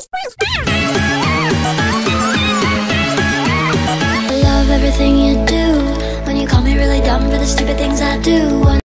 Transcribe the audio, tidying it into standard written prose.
I love everything you do. When you call me really dumb for the stupid things I do.